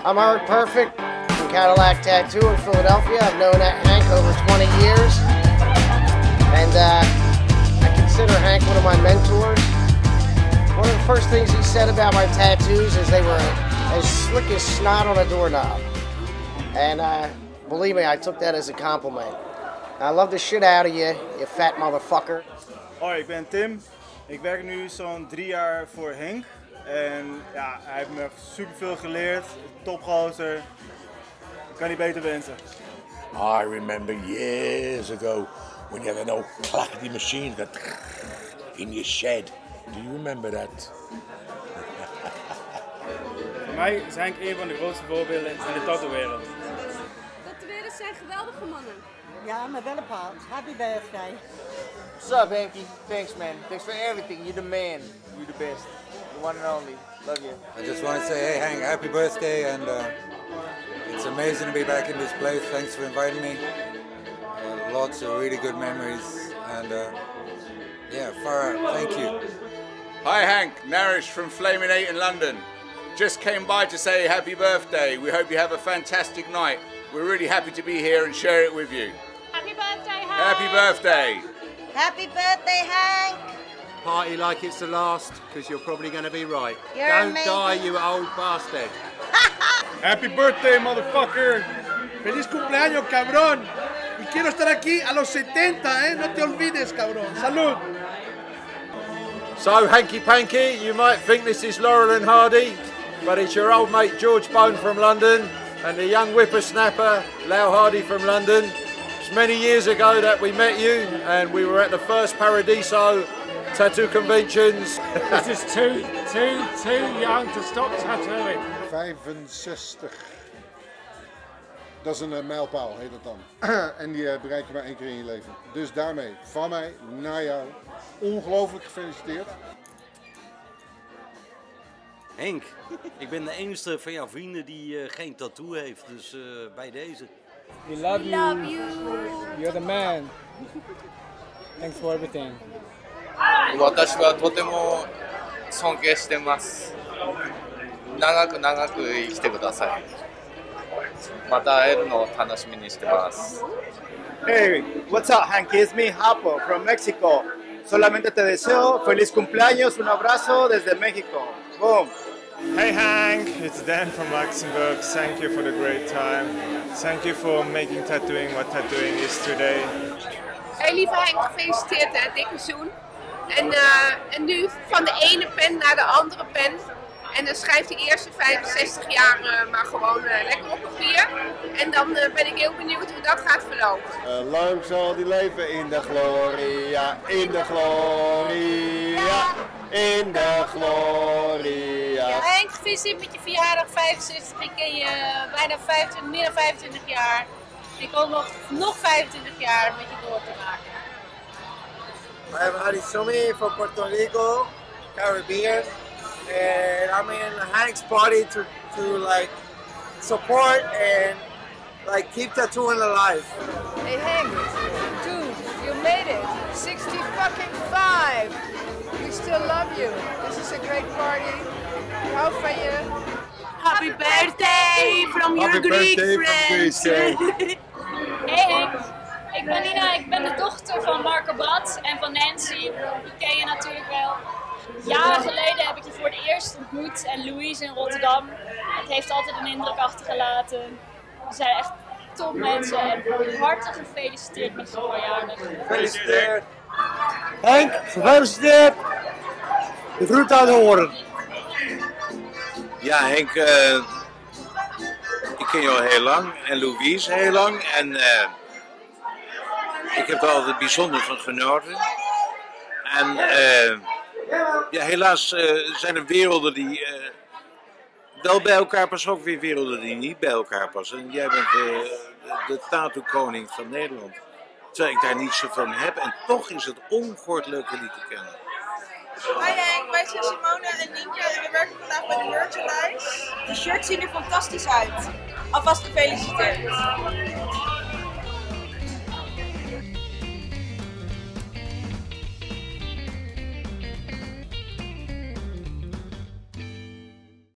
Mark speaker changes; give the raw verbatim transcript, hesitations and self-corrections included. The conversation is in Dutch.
Speaker 1: I'm Art Perfect from Cadillac Tattoo in Philadelphia. I've known Hank over twenty years, and uh, I consider Hank one of my mentors. One of the first things he said about my tattoos is they were as slick as snot on a doorknob. And uh, believe me, I took that as a compliment. I love the shit out of you, you fat motherfucker.
Speaker 2: Hoi, ik ben Tim. Ik werk nu zo'n drie jaar voor Henk. En ja, hij heeft me super veel geleerd. Topgozer. Ik kan niet beter wensen.
Speaker 3: I remember years ago when you had an old clackety machine that in your shed. Do you remember that?
Speaker 2: Voor mij is Henk een van de grootste voorbeelden in de tattoo-wereld.
Speaker 4: Tatoeëerders zijn geweldige mannen.
Speaker 5: Ja, maar wel een paar. Happy birthday.
Speaker 6: What's up, Hanky? Thanks, man. Thanks for everything. You're the man. You're the best. The one and only. Love you.
Speaker 7: I just want to say, hey, Hank, happy birthday, and uh, it's amazing to be back in this place. Thanks for inviting me. Uh, lots of really good memories, and uh, yeah, far out. Thank you.
Speaker 8: Hi, Hank. Narish from Flaming Eight in London. Just came by to say happy birthday. We hope you have a fantastic night. We're really happy to be here and share it with you.
Speaker 4: Happy birthday, Hank!
Speaker 8: Happy birthday!
Speaker 5: Happy birthday, Hank!
Speaker 9: Party like it's the last, because you're probably going to be right.
Speaker 5: You're
Speaker 9: Don't
Speaker 5: amazing.
Speaker 9: die, you old bastard.
Speaker 2: Happy birthday, motherfucker!
Speaker 10: ¡Feliz cumpleaños, cabrón! Y quiero estar aquí a los setenta, ¿eh? No te olvides, cabrón. ¡Salud!
Speaker 9: So, Hanky Panky, you might think this is Laurel and Hardy, but it's your old mate George Bone from London and the young whippersnapper Lau Hardy from London. It's many years ago that we met you, and we were at the first Paradiso tattoo conventions.
Speaker 11: This is too, too, too young to stop tattooing.
Speaker 12: vijfenzestig. Dat is een uh, mijlpaal, heet dat dan. En die uh, bereik je maar één keer in je leven. Dus daarmee, van mij naar jou, ongelooflijk gefeliciteerd.
Speaker 13: Henk, ik ben de enige van jouw vrienden die uh, geen tattoo heeft, dus uh, bij deze.
Speaker 11: We love
Speaker 4: We
Speaker 11: you.
Speaker 4: love you.
Speaker 11: You're the man. Thanks for everything.
Speaker 6: 私はとても尊敬してます。長く長く生きてください。また会えるのを楽しみにしてます。
Speaker 2: Hey, what's up, Hank? It's me, Hapo, from Mexico. Solamente te deseo feliz cumpleaños, un abrazo desde México. Boom.
Speaker 14: Hey Hank, it's Dan from Luxembourg. Thank you for the great time. Thank you for making tattooing what tattooing is today.
Speaker 4: Hey lieve Henk, gefeliciteerd hè, dikke zoen. En, uh, en nu van de ene pen naar de andere pen. En dan schrijft de eerste vijfenzestig jaar uh, maar gewoon uh, lekker op papier. En dan uh, ben ik heel benieuwd hoe dat gaat verlopen.
Speaker 12: Uh, lang zal die leven in de gloria, in de gloria, in de gloria.
Speaker 4: Ja, Henk, gefeliciteerd met je verjaardag, vijfenzestig. Ik ken je bijna vijfentwintig, meer dan vijfentwintig jaar. Ik hoop nog, nog vijfentwintig jaar met je door te maken.
Speaker 6: I'm Harisumi from Puerto Rico, Caribbean, and I'm in Hank's party to, to like support and like keep tattooing alive.
Speaker 15: Hey Hank, dude, you made it. sixty fucking five. We still love you. This is a great party. Ik hou van je.
Speaker 4: Happy birthday from your
Speaker 12: Happy
Speaker 4: Greek
Speaker 12: birthday
Speaker 4: friends.
Speaker 16: Hey Henk, ik ben Nina, ik ben de dochter van Marco Brad en van Nancy. Die ken je natuurlijk wel. Jaren geleden heb ik je voor het eerst ontmoet en Louise in Rotterdam. Het heeft altijd een indruk achtergelaten. We zijn echt top mensen en hartelijk gefeliciteerd met je verjaardag.
Speaker 6: Gefeliciteerd.
Speaker 9: Henk, gefeliciteerd! De groet aan de oren.
Speaker 8: Ja, Henk, uh, ik ken je al heel lang en Louise heel lang. En uh, ik heb er altijd bijzonder van genoten. En uh, ja, helaas uh, zijn er werelden die uh, wel bij elkaar passen, ook weer werelden die niet bij elkaar passen. En jij bent uh, de tattoo-koning van Nederland. Terwijl ik daar niets van heb. En toch is het ongehoord leuk jullie te kennen.
Speaker 17: Hi Henk, wij zijn Simone en Nienke en we werken vandaag bij de merchandise. De shirts zien er fantastisch uit. Alvast gefeliciteerd.